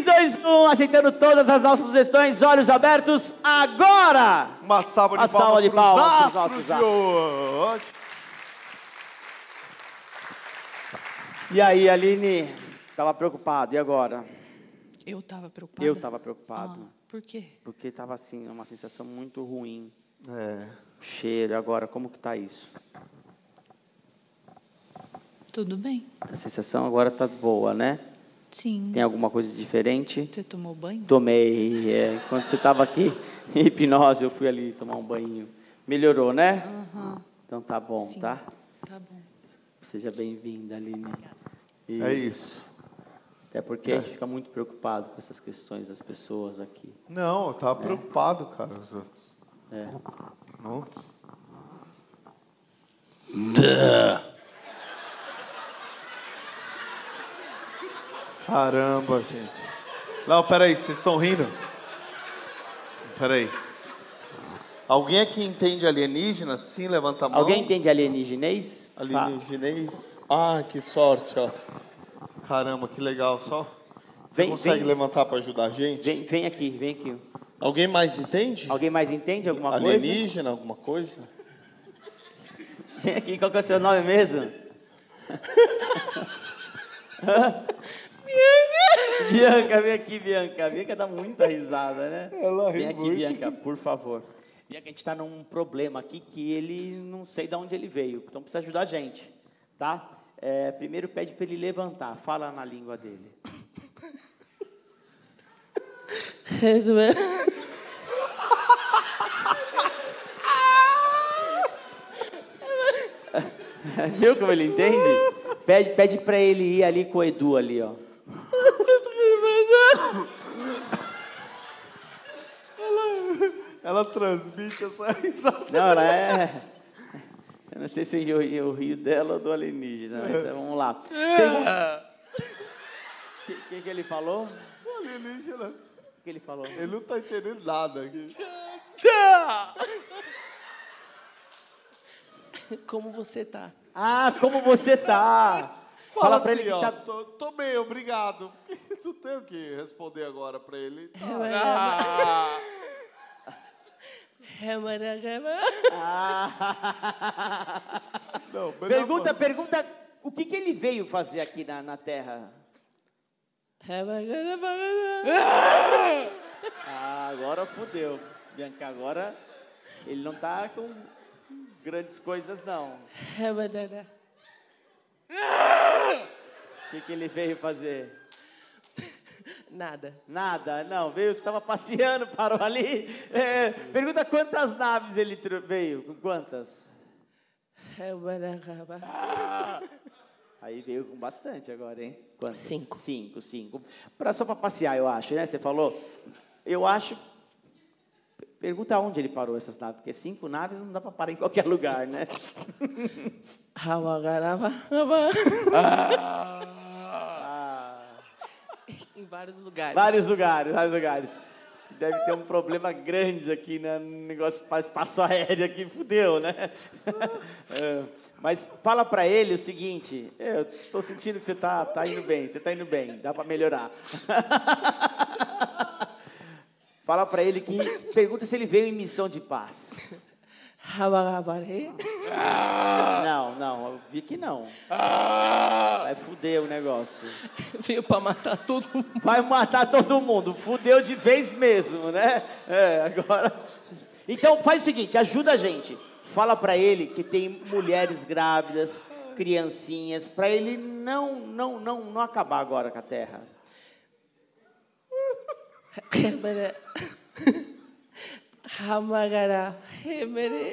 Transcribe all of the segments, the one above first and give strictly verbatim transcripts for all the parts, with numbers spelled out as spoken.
dois, um, aceitando todas as nossas sugestões, olhos abertos, agora! Uma salva de Uma palmas salva de palmas pros pros astros nossos de hoje. E aí, Aline, tava preocupado, e agora? Eu tava preocupada? Eu tava preocupado. Ah, por quê? Porque tava assim, uma sensação muito ruim. É. O cheiro, agora, como que tá isso? Tudo bem. A sensação agora tá boa, né? Sim. Tem alguma coisa diferente? Você tomou banho? Tomei. É, enquanto você estava aqui em hipnose, eu fui ali tomar um banho. Melhorou, né? Uhum. Então tá bom, Sim. tá? Tá bom. Seja bem-vinda, Aline. Isso. É isso. Até porque a gente fica muito preocupado com essas questões das pessoas aqui. Não, eu tava preocupado, cara. Os outros. É. Não. Caramba, gente. Não, peraí, vocês estão rindo? Peraí. Alguém aqui entende alienígena? Sim, levanta a mão. Alguém entende alienígenês? Alienígenês? Ah, que sorte, ó. Caramba, que legal, só. Você Vem, consegue vem. levantar para ajudar a gente? Vem, vem aqui, vem aqui. Alguém mais entende? Alguém mais entende alguma coisa? Alienígena, alguma coisa? Vem aqui, qual que é o seu nome mesmo? Bianca, vem aqui, Bianca. A Bianca dá muita risada, né? Ela ri Vem aqui, muito. Bianca, por favor. Bianca, a gente está num problema aqui que ele não sei de onde ele veio, então precisa ajudar a gente, tá? É, primeiro pede para ele levantar, fala na língua dele. Viu como ele entende? Pede, pede para ele ir ali com o Edu ali, ó. Ela, ela transmite essa risada. Não, ela é... Eu não sei se eu, eu rio dela ou do alienígena, mas é, vamos lá. O que, que, que ele falou? O alienígena. O que ele falou? Ele não tá entendendo nada aqui. Como você tá? Ah, como você tá? Fala, Fala assim, pra ele que ó, tá... tô, tô bem, obrigado. Tu tem o que responder agora pra ele? Ah. Não, melhor Pergunta, não. pergunta, o que, que ele veio fazer aqui na, na Terra? Ah, agora fodeu. Bianca, agora ele não tá com grandes coisas, não. O que, que ele veio fazer? Nada. Nada, não, veio, tava passeando, parou ali. É, pergunta quantas naves ele tro- veio, com quantas? Aí veio com bastante agora, hein? Quantas? Cinco. Cinco, cinco. Pra, só para passear, eu acho, né? Você falou. Eu acho... Pergunta onde ele parou essas naves, porque cinco naves não dá para parar em qualquer lugar, né? Ah, Em vários lugares. vários lugares, vários lugares. Deve ter um problema grande aqui né, no negócio para espaço aéreo aqui, fudeu, né? É, mas fala para ele o seguinte, eu estou sentindo que você tá, tá indo bem, você tá indo bem, dá para melhorar. Fala para ele que, pergunta se ele veio em missão de paz. Não, não, eu vi que não. Vai fuder o negócio. Veio pra matar todo mundo. Vai matar todo mundo, fudeu de vez mesmo, né? É, agora... Então faz o seguinte, ajuda a gente. Fala pra ele que tem mulheres grávidas, criancinhas, pra ele não, não, não, não acabar agora com a Terra. Hamagara, Hemere,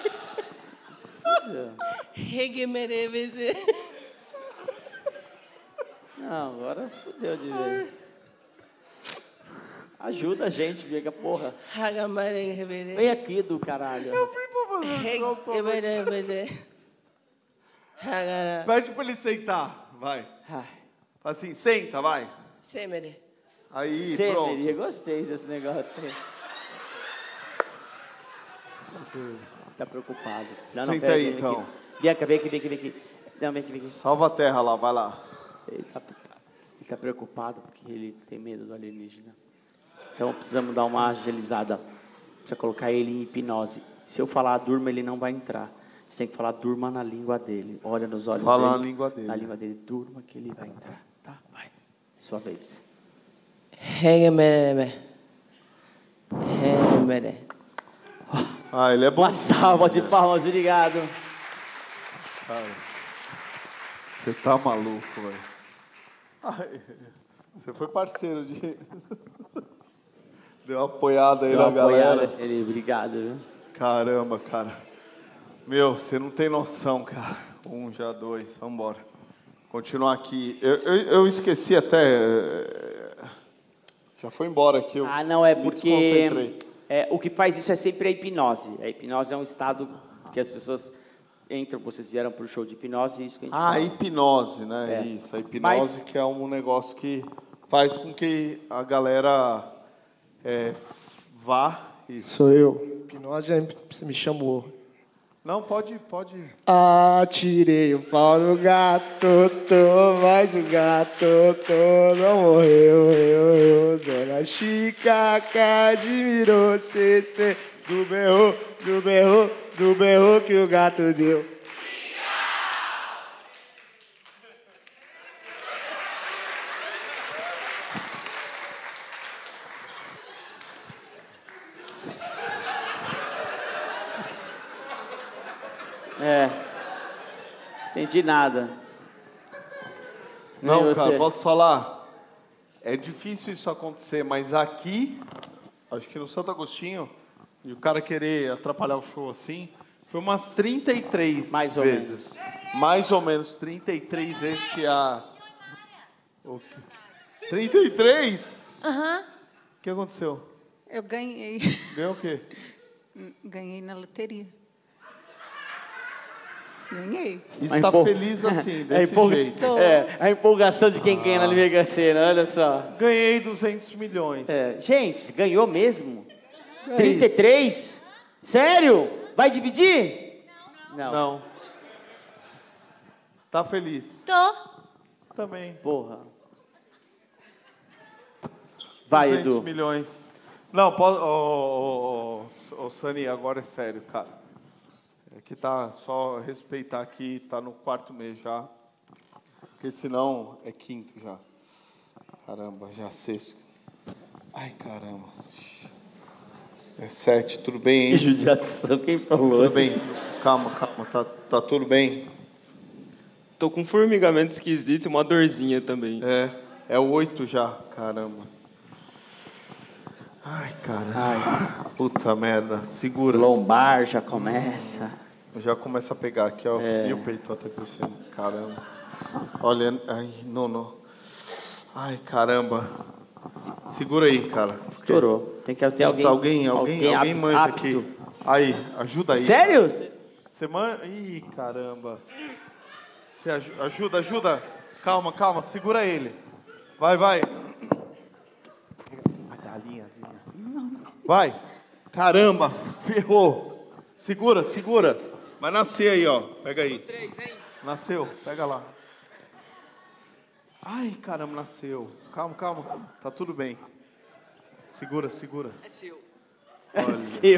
Hegemere, Veze. Não, agora fudeu de vez. Ajuda a gente, Bianca, porra. Hagamare, Hemere. Vem aqui do caralho. Eu vim pra fazer esse controle. Hegemere, Veze. Hagara, Pede pra ele sentar, vai. Ai, Assim, senta, vai. Semere. Aí, Semeria, pronto. gostei desse negócio aí. Tá preocupado. Não, não, Senta pera, aí, vem então. aqui. Bianca, vem aqui, vem aqui, vem aqui. Não, vem aqui, vem aqui. Salva a terra lá, vai lá. Esse rapaz, está preocupado porque ele tem medo do alienígena. Então precisamos dar uma agilizada. Precisa colocar ele em hipnose. Se eu falar durma, ele não vai entrar. Você tem que falar durma na língua dele. Olha nos olhos Fala dele. na língua dele. Na língua dele, durma que ele vai entrar. Tá? Vai. Sua vez. Hegemere. Hegemere. Ah, ele é bom. Uma salva de palmas, obrigado. Cara, você tá maluco, velho. Ai, você foi parceiro de... Deu uma apoiada aí Deu na uma galera. apoiada. Ele, obrigado, viu? Caramba, cara. Meu, você não tem noção, cara. Um, já dois, vambora. Continuar aqui. Eu, eu, eu esqueci até... Já foi embora aqui. Eu Ah, não, é me porque desconcentrei. é, o que faz isso é sempre a hipnose. A hipnose é um estado que as pessoas entram, vocês vieram para o show de hipnose, isso que a gente Ah, fala. hipnose, né? É. Isso, a hipnose Mas- que é um negócio que faz com que a galera é, vá. Isso. Sou eu. Hipnose, é- você me chamou. Não, pode, pode. Atirei o pau no gato, tô, mas o gato tô, não morreu, eu, eu. Dona Chica admirou, cê, cê, do berro, do berro, do berro que o gato deu. É. Entendi nada. Não, E você? cara, posso falar? É difícil isso acontecer, mas aqui, acho que no Santo Agostinho, e o cara querer atrapalhar o show assim, foi umas trinta e três Mais ou vezes. Mais ou menos trinta e três vezes que a... O quê? trinta e três? Aham, O que aconteceu? eu ganhei. Ganhou o quê? Ganhei na loteria. Ganhei. E A está empol- feliz assim, É, desse empolga- jeito. Tô. É, a empolgação de quem ganha na Mega Sena, olha só. Ganhei duzentos milhões. É, gente, ganhou mesmo? É trinta e isso. três? Sério? Vai dividir? Não. Não. Tá feliz? Tô. Também. Porra. Vai, duzentos Edu. milhões. Não, pode... Ô, ô, ô, ô, Sani, agora é sério, cara. É que tá, só respeitar aqui, tá no quarto mês já. Porque senão é quinto já. Caramba, já sexto. Ai, caramba. É sete, tudo bem, Que hein? judiação, quem falou? Tudo bem, calma, calma, tá, tá tudo bem? Tô com um formigamento esquisito e uma dorzinha também. É, é o oito já, caramba. Ai, caramba. Puta merda, segura. Lombar já começa. Já começa a pegar aqui, ó. É. E o peito tá crescendo. Caramba. Olha, ai, não, não. Ai, caramba. Segura aí, cara. Estourou. Tem que ter alguém. Tá, alguém, alguém, alguém apto- manja apto. aqui. Aí, ajuda aí. Sério? Você manja... Ih, caramba. Você aju- ajuda, ajuda. Calma, calma, segura ele. Vai, vai. A galinhazinha. Vai. Caramba, ferrou. Segura, segura. Vai nascer aí, ó. Pega aí. Nasceu, pega lá. Ai, caramba, nasceu. Calma, calma. Tá tudo bem. Segura, segura. É seu.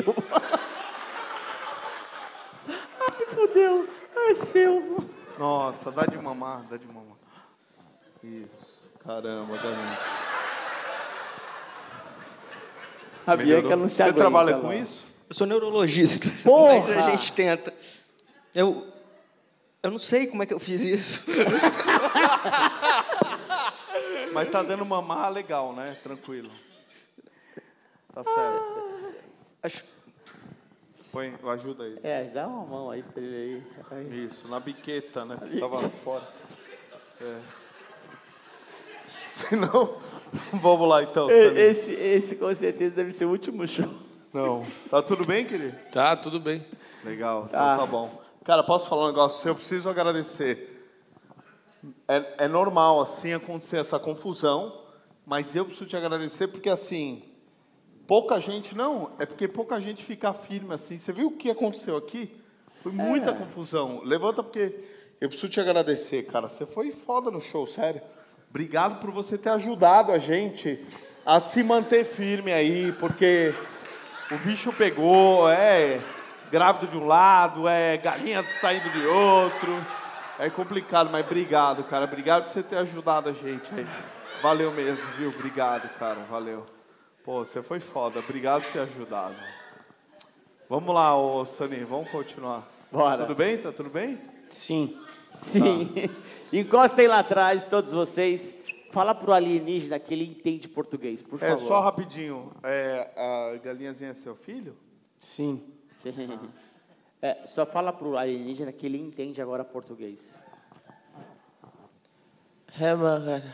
Ai, fudeu. É seu. Nossa, dá de mamar, dá de mamar. Isso. Caramba, Danise. A Bianca não se Você aguenta. trabalha lá. com isso? Eu sou neurologista. Porra! Mas a gente tenta. Eu, eu não sei como é que eu fiz isso. Mas tá dando mamar legal, né? Tranquilo. Tá certo. Acho, Põe, ajuda aí. É, dá uma mão aí pra ele aí. Aí. Isso, na biqueta, né? Porque tava fora. É. Senão, vamos lá então, Samir. Esse, esse com certeza deve ser o último show. Não. Tá tudo bem, querido? Tá, tudo bem. Legal, então Tá. tá bom. Cara, posso falar um negócio? Eu preciso agradecer. É, é normal, assim, acontecer essa confusão, mas eu preciso te agradecer porque, assim, pouca gente... Não, é porque pouca gente fica firme, assim. Você viu o que aconteceu aqui? Foi muita É. confusão. Levanta porque eu preciso te agradecer, cara. Você foi foda no show, sério. Obrigado por você ter ajudado a gente a se manter firme aí, porque o bicho pegou, é grávido de um lado, é galinha saindo de outro. É complicado, mas obrigado, cara. Obrigado por você ter ajudado a gente aí. Valeu mesmo, viu? Obrigado, cara. Valeu. Pô, você foi foda. Obrigado por ter ajudado. Vamos lá, ô Sani, vamos continuar. Bora. Tudo bem? Tá tudo bem? Sim. Sim. Encostem lá atrás, todos vocês. Fala pro alienígena que ele entende português, por É, favor. só rapidinho. É, a galinhazinha é seu filho? Sim. Sim. É, só fala pro alienígena que ele entende agora português. É, cara.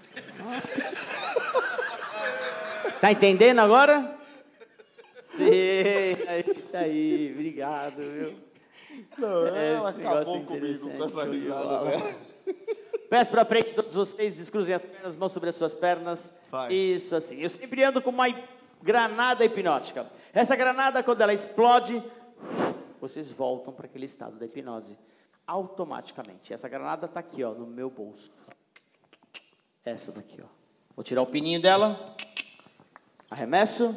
Tá entendendo agora? Sim, aí, tá aí, obrigado, viu? Não, É, ela esse acabou negócio comigo com essa interessante, show de risada, bola. né? Pés pra frente, todos vocês, descruzem as pernas, mãos sobre as suas pernas. Vai. Isso assim. Eu sempre ando com uma granada hipnótica. Essa granada, quando ela explode, vocês voltam para aquele estado da hipnose. Automaticamente. Essa granada tá aqui, ó, no meu bolso. Essa daqui, ó. Vou tirar o pininho dela. Arremesso.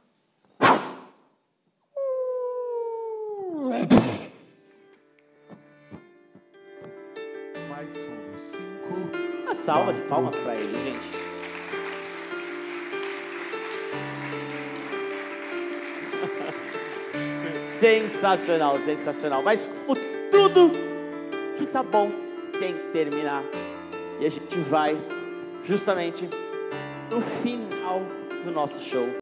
Mais fundo. Cinco. Uma salva de palmas para ele, gente. Sensacional, sensacional. Mas como tudo que tá bom tem que terminar. E a gente vai justamente no final do nosso show.